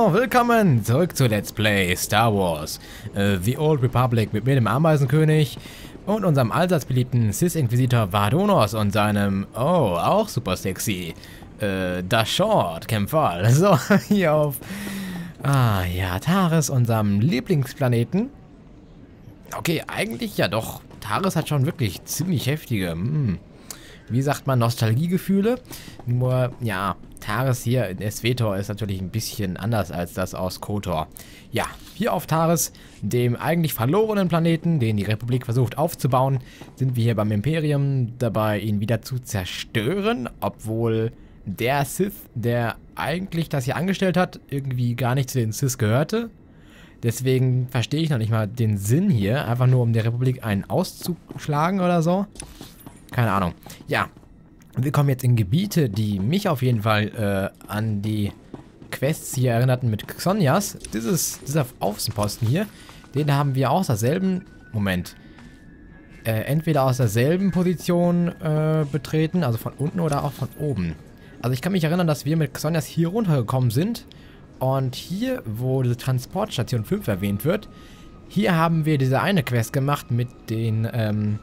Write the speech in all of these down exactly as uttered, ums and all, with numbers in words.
Hallo, willkommen zurück zu Let's Play Star Wars äh, The Old Republic mit mir, dem Ameisenkönig, und unserem allseits beliebten Sith-Inquisitor Vadonos und seinem, oh, auch super sexy, äh, Dashort-Kämpfer. So, hier auf, ah ja, Taris, unserem Lieblingsplaneten. Okay, eigentlich ja doch, Taris hat schon wirklich ziemlich heftige, hm, wie sagt man, Nostalgiegefühle. Nur, ja, Taris hier in Esvetor ist natürlich ein bisschen anders als das aus KOTOR. Ja, hier auf Taris, dem eigentlich verlorenen Planeten, den die Republik versucht aufzubauen, sind wir hier beim Imperium dabei, ihn wieder zu zerstören, obwohl der Sith, der eigentlich das hier angestellt hat, irgendwie gar nicht zu den Sith gehörte. Deswegen verstehe ich noch nicht mal den Sinn hier, einfach nur um der Republik einen auszuschlagen oder so. Keine Ahnung. Ja, wir kommen jetzt in Gebiete, die mich auf jeden Fall äh, an die Quests hier erinnerten mit Xonias. Dieses, dieser Außenposten hier, den haben wir aus derselben, Moment, äh, entweder aus derselben Position äh, betreten, also von unten oder auch von oben. Also ich kann mich erinnern, dass wir mit Xonias hier runtergekommen sind und hier, wo diese Transportstation fünf erwähnt wird, hier haben wir diese eine Quest gemacht mit den, ähm,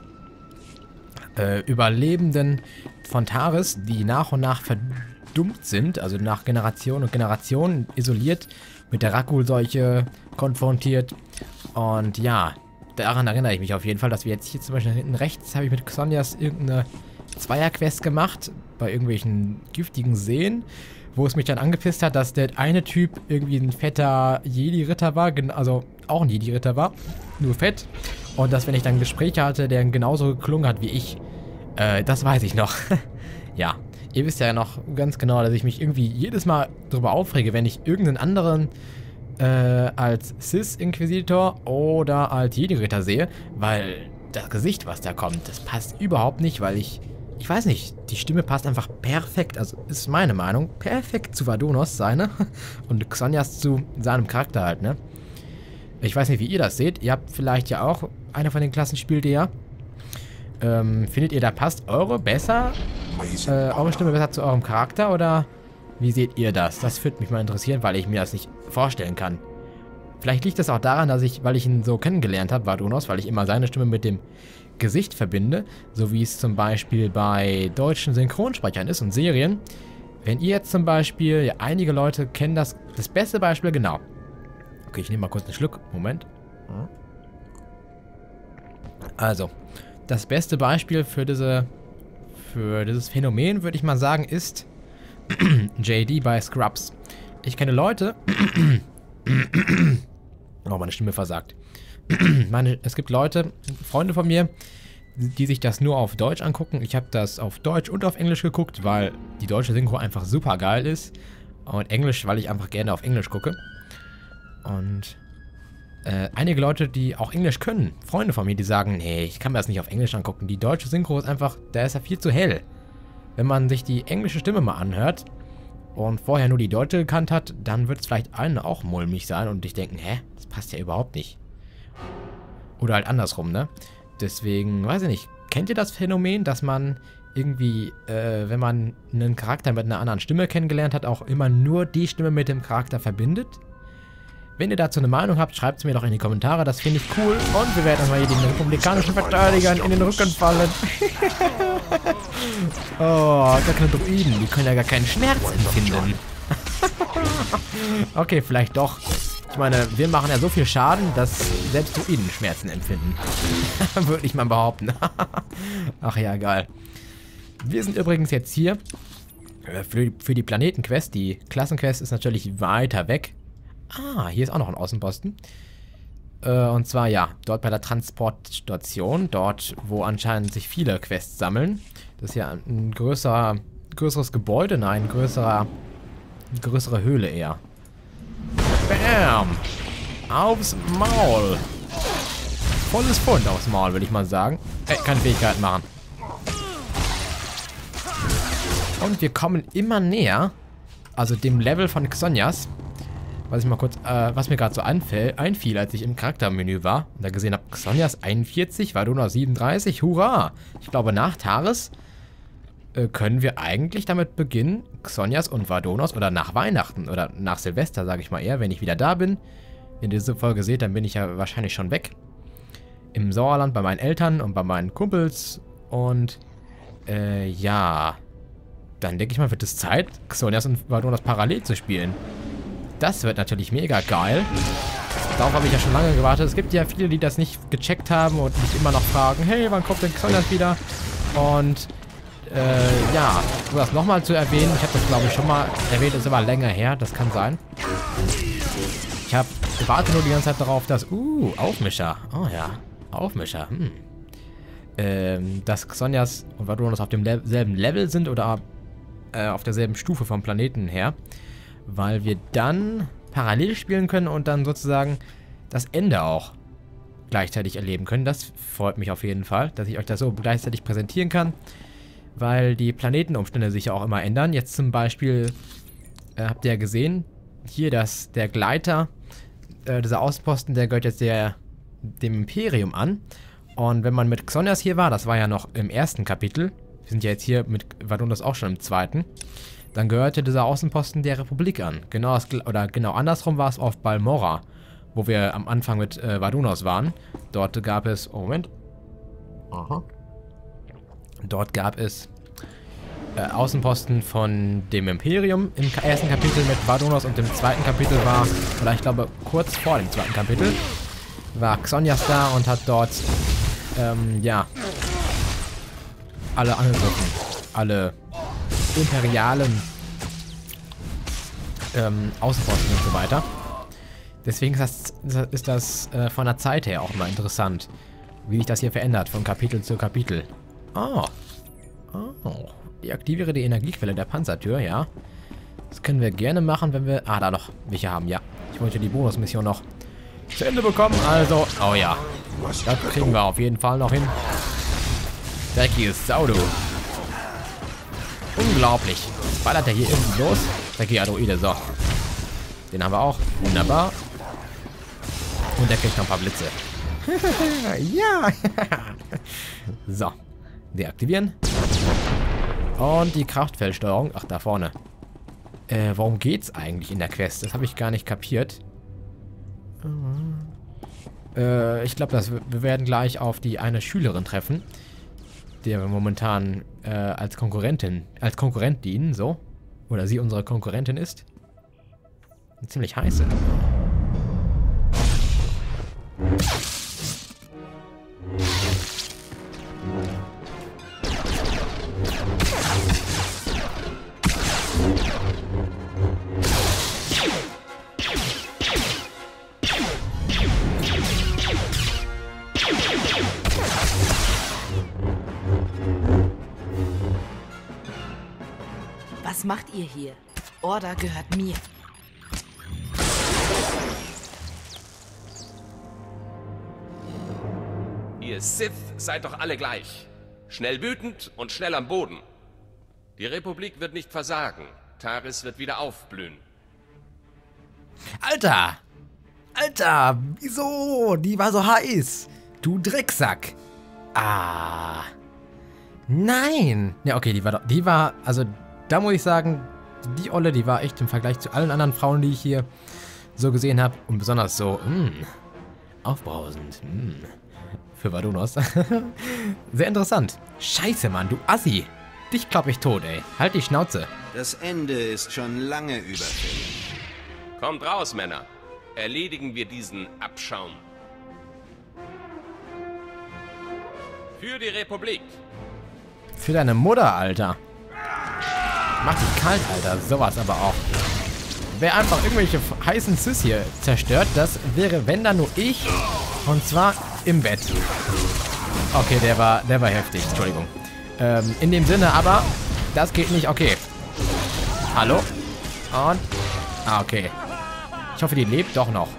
Äh, Überlebenden von Taris, die nach und nach verdummt sind, also nach Generation und Generation isoliert, mit der Rakul-Seuche konfrontiert. Und ja, daran erinnere ich mich auf jeden Fall, dass wir jetzt hier zum Beispiel hinten rechts habe ich mit Xonias irgendeine Zweierquest gemacht, bei irgendwelchen giftigen Seen, wo es mich dann angepisst hat, dass der eine Typ irgendwie ein fetter Jedi-Ritter war, also auch ein Jedi-Ritter war, nur fett. Und dass, wenn ich dann Gespräche hatte, der genauso geklungen hat wie ich. Äh, das weiß ich noch. Ja, ihr wisst ja noch ganz genau, dass ich mich irgendwie jedes Mal darüber aufrege, wenn ich irgendeinen anderen äh, als Sith-Inquisitor oder als Jedi-Ritter sehe, weil das Gesicht, was da kommt, das passt überhaupt nicht, weil ich, ich weiß nicht, die Stimme passt einfach perfekt, also ist meine Meinung, perfekt zu Vadonos, seine, und Xonias zu seinem Charakter halt, ne? Ich weiß nicht, wie ihr das seht. Ihr habt vielleicht ja auch eine von den Klassen, spielt ihr ja. Ähm, findet ihr, da passt eure besser, äh, eure Stimme besser zu eurem Charakter, oder wie seht ihr das? Das würde mich mal interessieren, weil ich mir das nicht vorstellen kann. Vielleicht liegt das auch daran, dass ich, weil ich ihn so kennengelernt habe, Vadonos, weil ich immer seine Stimme mit dem Gesicht verbinde, so wie es zum Beispiel bei deutschen Synchronsprechern ist und Serien. Wenn ihr jetzt zum Beispiel, ja, einige Leute kennen das, das beste Beispiel, genau. Okay, ich nehme mal kurz einen Schluck. Moment. Also, das beste Beispiel für diese, für dieses Phänomen, würde ich mal sagen, ist J D bei Scrubs. Ich kenne Leute... oh, meine Stimme versagt. meine, es gibt Leute, Freunde von mir, die sich das nur auf Deutsch angucken. Ich habe das auf Deutsch und auf Englisch geguckt, weil die deutsche Synchro einfach super geil ist. Und Englisch, weil ich einfach gerne auf Englisch gucke. Und äh, einige Leute, die auch Englisch können, Freunde von mir, die sagen, nee, ich kann mir das nicht auf Englisch angucken. Die deutsche Synchro ist einfach, da ist ja viel zu hell. Wenn man sich die englische Stimme mal anhört und vorher nur die deutsche gekannt hat, dann wird es vielleicht allen auch mulmig sein und ich denken, hä, das passt ja überhaupt nicht. Oder halt andersrum, ne? Deswegen, weiß ich nicht, kennt ihr das Phänomen, dass man irgendwie, äh, wenn man einen Charakter mit einer anderen Stimme kennengelernt hat, auch immer nur die Stimme mit dem Charakter verbindet? Wenn ihr dazu eine Meinung habt, schreibt es mir doch in die Kommentare, das finde ich cool. Und wir werden mal hier den republikanischen Verteidigern in den Rücken fallen. Oh, gar keine Druiden, die können ja gar keinen Schmerz empfinden. Okay, vielleicht doch. Ich meine, wir machen ja so viel Schaden, dass selbst Druiden Schmerzen empfinden. Würde ich mal behaupten. Ach ja, geil. Wir sind übrigens jetzt hier für, für die Planetenquest. Die Klassenquest ist natürlich weiter weg. Ah, hier ist auch noch ein Außenposten. Äh, und zwar, ja, dort bei der Transportstation. Dort, wo anscheinend sich viele Quests sammeln. Das ist ja ein größerer, größeres Gebäude. Nein, ein größerer, größere Höhle eher. Bam! Aufs Maul! Volles Pfund aufs Maul, würde ich mal sagen. Ey, keine Fähigkeiten machen. Und wir kommen immer näher. Also dem Level von Xonias. Was ich mal kurz, äh, was mir gerade so einfiel, als ich im Charaktermenü war und da gesehen habe, Xonias einundvierzig, Vadonos siebenunddreißig, hurra! Ich glaube, nach Taris äh, können wir eigentlich damit beginnen, Xonias und Vardonos, oder nach Weihnachten, oder nach Silvester, sage ich mal eher, wenn ich wieder da bin. Wenn ihr diese Folge seht, dann bin ich ja wahrscheinlich schon weg. Im Sauerland bei meinen Eltern und bei meinen Kumpels. Und, äh, ja. Dann denke ich mal, wird es Zeit, Xonias und Vardonos parallel zu spielen. Das wird natürlich mega geil. Darauf habe ich ja schon lange gewartet. Es gibt ja viele, die das nicht gecheckt haben und mich immer noch fragen, hey, wann kommt denn Xonias wieder? Und, äh, ja, um das nochmal zu erwähnen, ich habe das, glaube ich, schon mal erwähnt, ist aber länger her, das kann sein. Ich habe gewartet nur die ganze Zeit darauf, dass, uh, Aufmischer, oh ja, Aufmischer, hm. Ähm, dass Xonias und Vardonos auf demselben Level sind oder äh, auf derselben Stufe vom Planeten her, weil wir dann parallel spielen können und dann sozusagen das Ende auch gleichzeitig erleben können. Das freut mich auf jeden Fall, dass ich euch das so gleichzeitig präsentieren kann, weil die Planetenumstände sich ja auch immer ändern. Jetzt zum Beispiel äh, habt ihr ja gesehen, hier dass der Gleiter, äh, dieser Außenposten, der gehört jetzt der, dem Imperium an. Und wenn man mit Xonias hier war, das war ja noch im ersten Kapitel, wir sind ja jetzt hier mit Vardonos auch schon im zweiten, dann gehörte dieser Außenposten der Republik an. Genau das, oder genau andersrum war es auf Balmorra, wo wir am Anfang mit äh, Vardonos waren. Dort gab es... Oh, Moment. Aha. Dort gab es äh, Außenposten von dem Imperium im ersten Kapitel mit Vardonos und im zweiten Kapitel war, oder ich glaube kurz vor dem zweiten Kapitel, war Xonias da und hat dort, ähm, ja, alle angegriffen. Alle imperialen ähm, Außenposten und so weiter. Deswegen ist das, ist das äh, von der Zeit her auch mal interessant, wie sich das hier verändert, von Kapitel zu Kapitel. Oh. Oh. Deaktiviere die Energiequelle der Panzertür, ja. Das können wir gerne machen, wenn wir... Ah, da noch welche haben, ja. Ich wollte die Bonusmission noch zu Ende bekommen, also... Oh ja. Das kriegen wir auf jeden Fall noch hin. Dreckiges Sau, du. Unglaublich. Was ballert der hier irgendwie los? Dreckige Androide, so. Den haben wir auch. Wunderbar. Und der kriegt noch ein paar Blitze. Ja. So. Deaktivieren. Und die Kraftfeldsteuerung. Ach, da vorne. Äh, worum geht's eigentlich in der Quest? Das habe ich gar nicht kapiert. Äh, ich glaube, wir werden gleich auf die eine Schülerin treffen, der wir momentan äh, als Konkurrentin, als Konkurrent dienen, so. Oder sie unsere Konkurrentin ist. Eine ziemlich heiße. Was macht ihr hier? Order gehört mir. Ihr Sith seid doch alle gleich. Schnell wütend und schnell am Boden. Die Republik wird nicht versagen. Taris wird wieder aufblühen. Alter! Alter! Wieso? Die war so heiß! Du Drecksack! Ah! Nein! Ja, okay, die war doch... Die war... Also, da muss ich sagen, die Olle, die war echt im Vergleich zu allen anderen Frauen, die ich hier so gesehen habe. Und besonders so... Mh, aufbrausend. Mh. Für Vardonos. Sehr interessant. Scheiße, Mann, du Assi. Dich klopp ich tot, ey. Halt die Schnauze. Das Ende ist schon lange überfällig. Kommt raus, Männer. Erledigen wir diesen Abschaum. Für die Republik. Für deine Mutter, Alter. Mach dich kalt, Alter. Sowas aber auch. Wer einfach irgendwelche heißen Sis hier zerstört, das wäre, wenn dann nur ich. Und zwar im Bett. Okay, der war, der war heftig. Entschuldigung. Ähm, in dem Sinne aber, das geht nicht. Okay. Hallo? Und... Ah, okay. Ich hoffe, die lebt doch noch.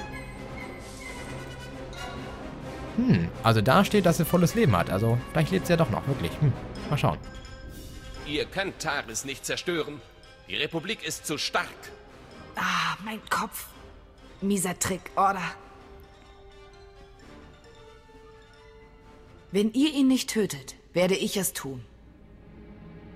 Hm, also da steht, dass sie volles Leben hat. Also, vielleicht lebt sie ja doch noch, wirklich. Hm, mal schauen. Ihr könnt Taris nicht zerstören. Die Republik ist zu stark. Ah, mein Kopf. Mieser Trick, Order. Wenn ihr ihn nicht tötet, werde ich es tun.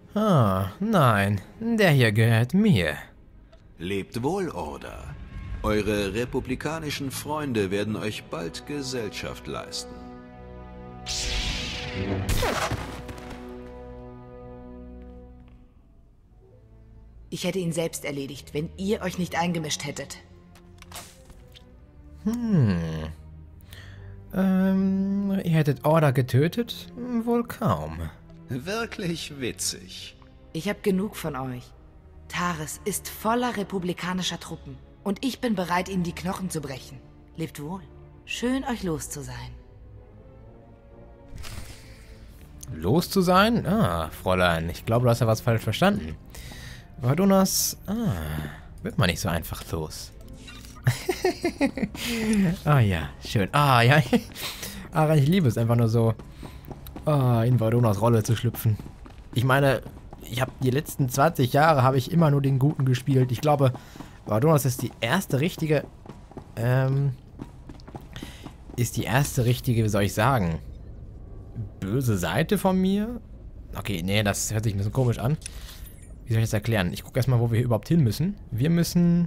Ah, nein. Der hier gehört mir. Lebt wohl, Order. Eure republikanischen Freunde werden euch bald Gesellschaft leisten. Ich hätte ihn selbst erledigt, wenn ihr euch nicht eingemischt hättet. Hm. Ähm, ihr hättet Order getötet? Wohl kaum. Wirklich witzig. Ich habe genug von euch. Taris ist voller republikanischer Truppen. Und ich bin bereit, ihnen die Knochen zu brechen. Lebt wohl. Schön, euch los zu sein. Los zu sein? Ah, Fräulein, ich glaube, du hast ja was falsch verstanden. Vardonas, ah, wird man nicht so einfach los. Ah ja, schön. Ah ja, ah, ich liebe es einfach nur so, ah, in Vardonas Rolle zu schlüpfen. Ich meine, ich habe die letzten zwanzig Jahre habe ich immer nur den Guten gespielt. Ich glaube, Vardonas ist die erste richtige, ähm, ist die erste richtige, wie soll ich sagen, böse Seite von mir? Okay, nee, das hört sich ein bisschen komisch an. Wie soll ich das erklären? Ich gucke erstmal, wo wir überhaupt hin müssen. Wir müssen...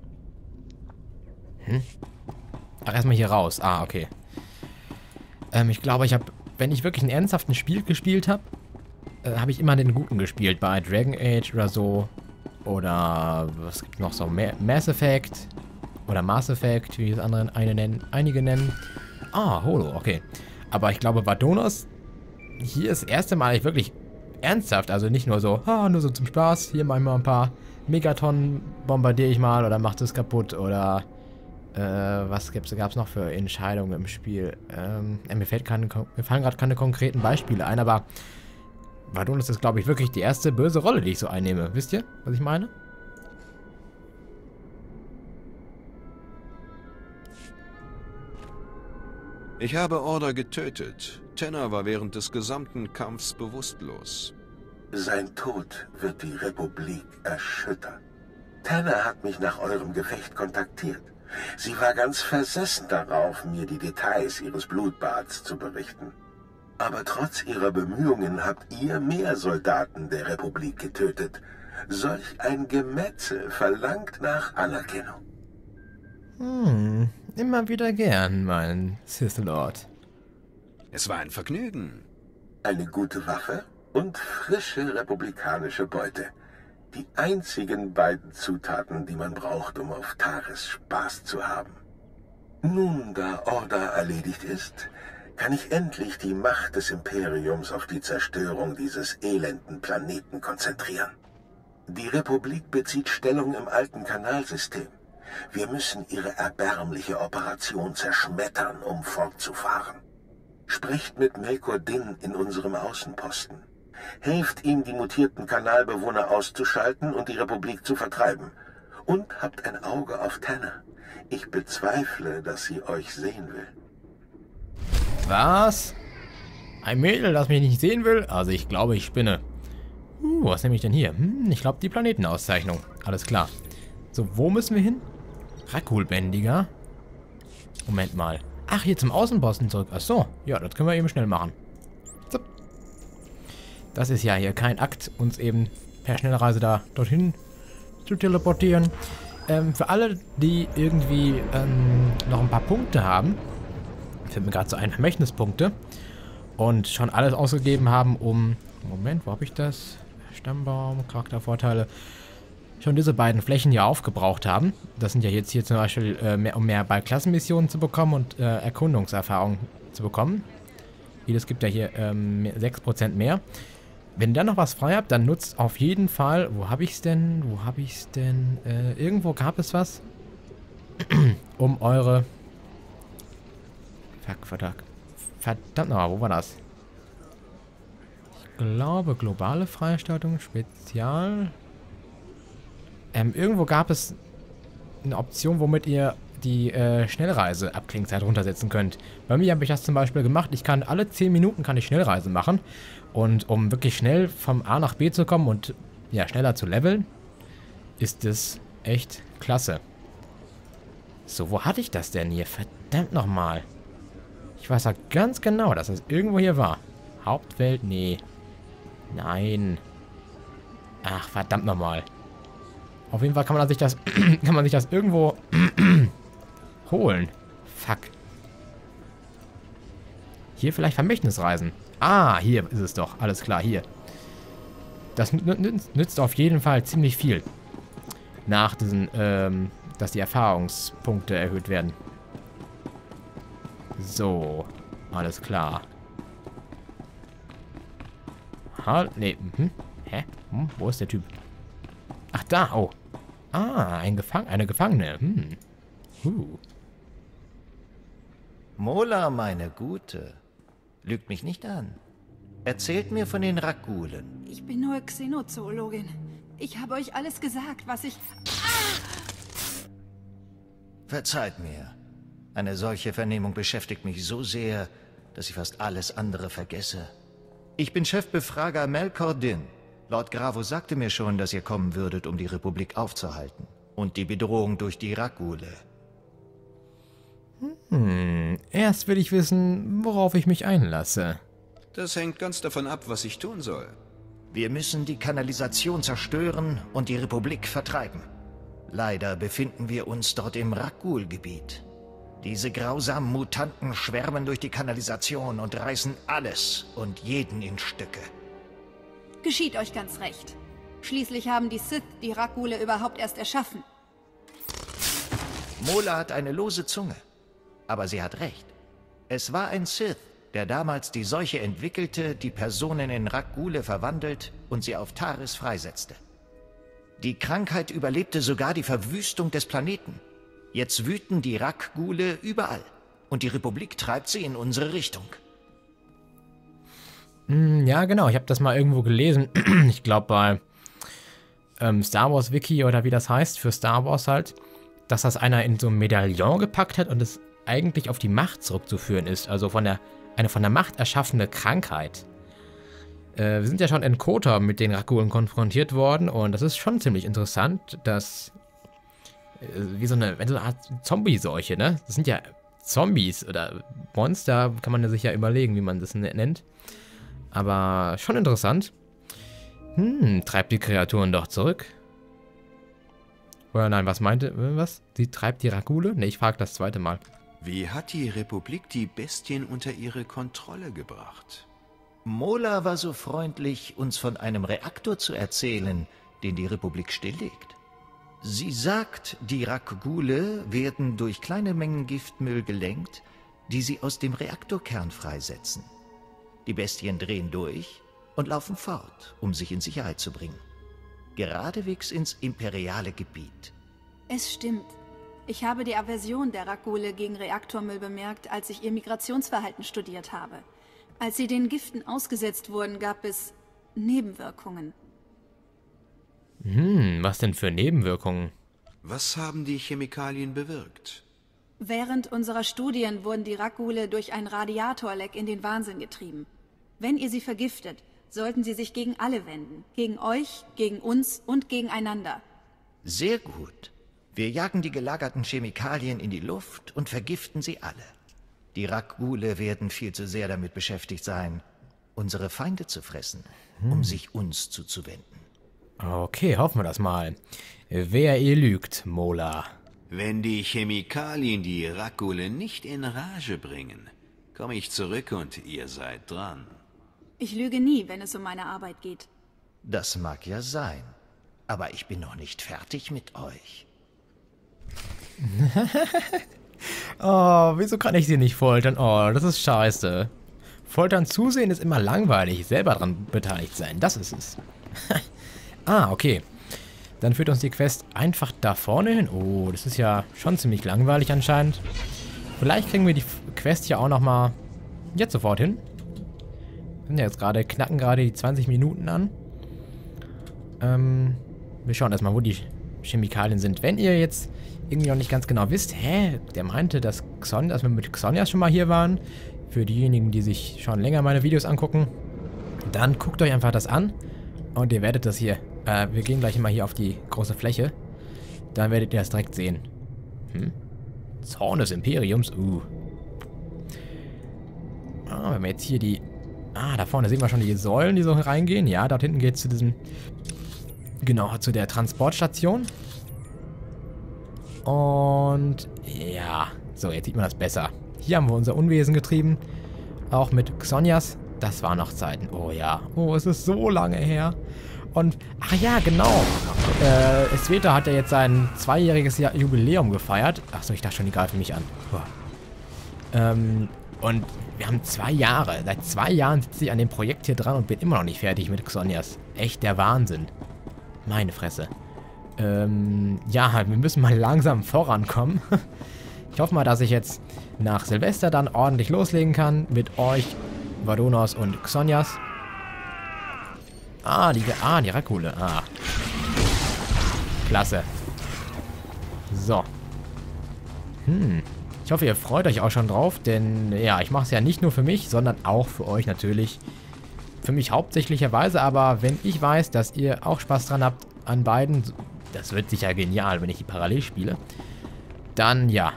Hm? Ach, erstmal hier raus. Ah, okay. Ähm, ich glaube, ich habe, wenn ich wirklich ein ernsthaftes Spiel gespielt habe, äh, habe ich immer den Guten gespielt. Bei Dragon Age oder so. Oder, was gibt noch so? Ma Mass Effect. Oder Mass Effect, wie es andere eine nennen, einige nennen. Ah, Holo, okay. Aber ich glaube, Vardonas, hier ist das erste Mal ich wirklich ernsthaft, also nicht nur so, ah, nur so zum Spaß, hier mal ein paar Megatonnen bombardiere ich mal oder macht es kaputt oder äh, was gab es noch für Entscheidungen im Spiel? Ähm, mir, fällt keine, mir fallen gerade keine konkreten Beispiele ein, aber Vardonas ist, glaube ich, wirklich die erste böse Rolle, die ich so einnehme. Wisst ihr, was ich meine? Ich habe Order getötet. Tenor war während des gesamten Kampfs bewusstlos. Sein Tod wird die Republik erschüttern. Tenor hat mich nach eurem Gefecht kontaktiert. Sie war ganz versessen darauf, mir die Details ihres Blutbads zu berichten. Aber trotz ihrer Bemühungen habt ihr mehr Soldaten der Republik getötet. Solch ein Gemetzel verlangt nach Anerkennung. Hm, immer wieder gern, mein Sith Lord. Es war ein Vergnügen. Eine gute Waffe und frische republikanische Beute. Die einzigen beiden Zutaten, die man braucht, um auf Taris Spaß zu haben. Nun, da Order erledigt ist, kann ich endlich die Macht des Imperiums auf die Zerstörung dieses elenden Planeten konzentrieren. Die Republik bezieht Stellung im alten Kanalsystem. Wir müssen ihre erbärmliche Operation zerschmettern, um fortzufahren. Sprecht mit Melkor Din in unserem Außenposten. Helft ihm, die mutierten Kanalbewohner auszuschalten und die Republik zu vertreiben. Und habt ein Auge auf Tenor. Ich bezweifle, dass sie euch sehen will. Was? Ein Mädel, das mich nicht sehen will? Also ich glaube, ich spinne. Uh, was nehme ich denn hier? Hm, ich glaube, die Planetenauszeichnung. Alles klar. So, wo müssen wir hin? Rakulbändiger. Moment mal. Ach, hier zum Außenposten zurück. Ach so. Ja, das können wir eben schnell machen. So. Das ist ja hier kein Akt, uns eben per Schnellreise da dorthin zu teleportieren. Ähm, für alle, die irgendwie ähm, noch ein paar Punkte haben, fällt mir gerade so ein, Vermächtnispunkte, und schon alles ausgegeben haben, um... Moment, wo habe ich das? Stammbaum, Charaktervorteile. Schon diese beiden Flächen hier aufgebraucht haben. Das sind ja jetzt hier zum Beispiel, äh, mehr, um mehr bei Klassenmissionen zu bekommen und äh, Erkundungserfahrung zu bekommen. Jedes gibt ja hier ähm, sechs Prozent mehr. Wenn ihr dann noch was frei habt, dann nutzt auf jeden Fall... Wo habe ich es denn? Wo habe ich es denn? Äh, irgendwo gab es was. Um eure... Fuck, verdammt. Verdammt nochmal, wo war das? Ich glaube, globale Freistellung, Spezial... Ähm, irgendwo gab es eine Option, womit ihr die äh, Schnellreise-Abklingzeit runtersetzen könnt. Bei mir habe ich das zum Beispiel gemacht. Ich kann alle zehn Minuten kann ich Schnellreise machen. Und um wirklich schnell vom A nach B zu kommen und ja, schneller zu leveln, ist es echt klasse. So, wo hatte ich das denn hier? Verdammt nochmal. Ich weiß ja ganz genau, dass es irgendwo hier war. Hauptwelt? Nee. Nein. Ach, verdammt nochmal. Auf jeden Fall kann man sich das, kann man sich das irgendwo holen. Fuck. Hier vielleicht Vermächtnisreisen. Ah, hier ist es doch. Alles klar, hier. Das nützt auf jeden Fall ziemlich viel. Nach diesen, ähm, dass die Erfahrungspunkte erhöht werden. So. Alles klar. Ha, nee, mhm. Hä? Hm, wo ist der Typ? Ach, da, oh. Ah, ein Gefang eine Gefangene. Hm. Uh. Mola, meine Gute. Lügt mich nicht an. Erzählt mir von den Rakulen. Ich bin nur Xenozoologin. Ich habe euch alles gesagt, was ich... Verzeiht mir. Eine solche Vernehmung beschäftigt mich so sehr, dass ich fast alles andere vergesse. Ich bin Chefbefrager Melkor Din. Lord Gravo sagte mir schon, dass ihr kommen würdet, um die Republik aufzuhalten. Und die Bedrohung durch die Rakule. Hm, erst will ich wissen, worauf ich mich einlasse. Das hängt ganz davon ab, was ich tun soll. Wir müssen die Kanalisation zerstören und die Republik vertreiben. Leider befinden wir uns dort im Rakul-Gebiet. Diese grausamen Mutanten schwärmen durch die Kanalisation und reißen alles und jeden in Stücke. Geschieht euch ganz recht. Schließlich haben die Sith die Rakule überhaupt erst erschaffen. Mola hat eine lose Zunge. Aber sie hat recht. Es war ein Sith, der damals die Seuche entwickelte, die Personen in Rakule verwandelt und sie auf Taris freisetzte. Die Krankheit überlebte sogar die Verwüstung des Planeten. Jetzt wüten die Rakule überall. Und die Republik treibt sie in unsere Richtung. Ja, genau. Ich habe das mal irgendwo gelesen. Ich glaube bei ähm, Star Wars Wiki oder wie das heißt, für Star Wars halt, dass das einer in so ein Medaillon gepackt hat und es eigentlich auf die Macht zurückzuführen ist. Also von der eine von der Macht erschaffene Krankheit. Äh, wir sind ja schon in Kota mit den Rakulen konfrontiert worden und das ist schon ziemlich interessant, dass äh, wie so eine, so eine Art Zombie-Seuche, ne? Das sind ja Zombies oder Monster, kann man sich ja überlegen, wie man das nennt. Aber schon interessant. Hm, treibt die Kreaturen doch zurück. Oder nein, was meinte, was? Sie treibt die Rakule? Ne, ich frage das zweite Mal. Wie hat die Republik die Bestien unter ihre Kontrolle gebracht? Mola war so freundlich, uns von einem Reaktor zu erzählen, den die Republik stilllegt. Sie sagt, die Rakule werden durch kleine Mengen Giftmüll gelenkt, die sie aus dem Reaktorkern freisetzen. Die Bestien drehen durch und laufen fort, um sich in Sicherheit zu bringen. Geradewegs ins imperiale Gebiet. Es stimmt. Ich habe die Aversion der Rakule gegen Reaktormüll bemerkt, als ich ihr Migrationsverhalten studiert habe. Als sie den Giften ausgesetzt wurden, gab es Nebenwirkungen. Hm, was denn für Nebenwirkungen? Was haben die Chemikalien bewirkt? Während unserer Studien wurden die Rakule durch ein Radiatorleck in den Wahnsinn getrieben. Wenn ihr sie vergiftet, sollten sie sich gegen alle wenden. Gegen euch, gegen uns und gegeneinander. Sehr gut. Wir jagen die gelagerten Chemikalien in die Luft und vergiften sie alle. Die Rakule werden viel zu sehr damit beschäftigt sein, unsere Feinde zu fressen, hm. um sich uns zuzuwenden. Okay, hoffen wir das mal. Wer ihr lügt, Mola. Wenn die Chemikalien die Rakule nicht in Rage bringen, komme ich zurück und ihr seid dran. Ich lüge nie, wenn es um meine Arbeit geht. Das mag ja sein, aber ich bin noch nicht fertig mit euch. Oh, wieso kann ich sie nicht foltern? Oh, das ist scheiße. Foltern zusehen ist immer langweilig. Selber dran beteiligt sein, das ist es. Ah, okay. Dann führt uns die Quest einfach da vorne hin. Oh, das ist ja schon ziemlich langweilig anscheinend. Vielleicht kriegen wir die Quest hier auch nochmal jetzt sofort hin. Wir sind ja jetzt gerade, knacken gerade die zwanzig Minuten an. Ähm, wir schauen erstmal, wo die Chemikalien sind. Wenn ihr jetzt irgendwie noch nicht ganz genau wisst, hä, der meinte, dass, Xon, dass wir mit Xonias schon mal hier waren. Für diejenigen, die sich schon länger meine Videos angucken, dann guckt euch einfach das an und ihr werdet das hier, äh, wir gehen gleich mal hier auf die große Fläche, dann werdet ihr das direkt sehen. Hm? Zorn des Imperiums, uh. Ah, wenn wir jetzt hier die, ah, da vorne sehen wir schon die Säulen, die so reingehen. Ja, dort hinten geht es zu diesem Genau, zu der Transportstation. Und ja, so, jetzt sieht man das besser. Hier haben wir unser Unwesen getrieben. Auch mit Xonias. Das waren noch Zeiten. Oh ja. Oh, es ist so lange her. Und, ach ja, genau. Äh, Sveta hat ja jetzt sein zweijähriges Jahr Jubiläum gefeiert. Achso, ich dachte schon, die greifen mich an. Ähm, und wir haben zwei Jahre. Seit zwei Jahren sitze ich an dem Projekt hier dran und bin immer noch nicht fertig mit Xonias. Echt der Wahnsinn. Meine Fresse. Ähm, ja, wir müssen mal langsam vorankommen. Ich hoffe mal, dass ich jetzt nach Silvester dann ordentlich loslegen kann mit euch, Vadonos und Xonias. Ah, die, ah, die Rakule. Ah. Klasse. So. Hm. Ich hoffe, ihr freut euch auch schon drauf, denn ja, ich mache es ja nicht nur für mich, sondern auch für euch natürlich. Für mich hauptsächlicherweise, aber wenn ich weiß, dass ihr auch Spaß dran habt an beiden, das wird sicher genial, wenn ich die parallel spiele, dann ja.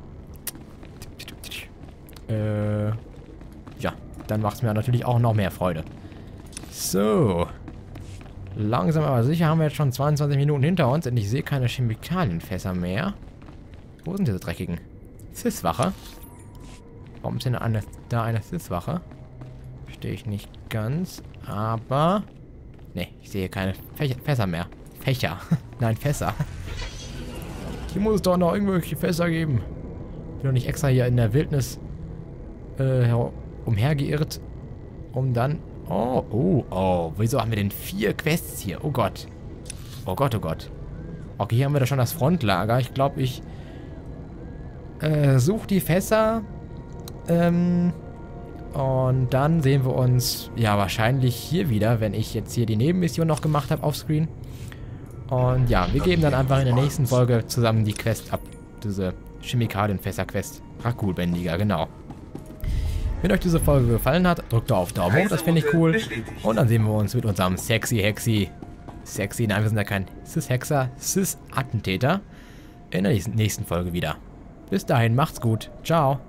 Äh, ja, dann macht es mir natürlich auch noch mehr Freude. So. Langsam aber sicher haben wir jetzt schon zweiundzwanzig Minuten hinter uns und ich sehe keine Chemikalienfässer mehr. Wo sind diese dreckigen? Sys-Wache? Warum ist denn eine, da eine Sys-Wache? Verstehe ich nicht ganz, aber... Ne, ich sehe keine Fächer, Fässer mehr. Fächer. Nein, Fässer. Hier muss es doch noch irgendwelche Fässer geben. Ich bin doch nicht extra hier in der Wildnis äh, umhergeirrt, um dann... Oh, oh, oh. Wieso haben wir denn vier Quests hier? Oh Gott. Oh Gott, oh Gott. Okay, hier haben wir da schon das Frontlager. Ich glaube, ich äh, suche die Fässer. Ähm, und dann sehen wir uns ja wahrscheinlich hier wieder, wenn ich jetzt hier die Nebenmission noch gemacht habe offscreen. Und ja, wir geben dann einfach in der nächsten Folge zusammen die Quest ab. Diese Chemikalienfässer-Quest. Rakulbändiger, genau. Wenn euch diese Folge gefallen hat, drückt auf Daumen hoch, das finde ich cool. Und dann sehen wir uns mit unserem sexy Hexi. Sexy, nein, wir sind ja kein Cis-Hexer, Cis-Attentäter. In der nächsten Folge wieder. Bis dahin, macht's gut. Ciao.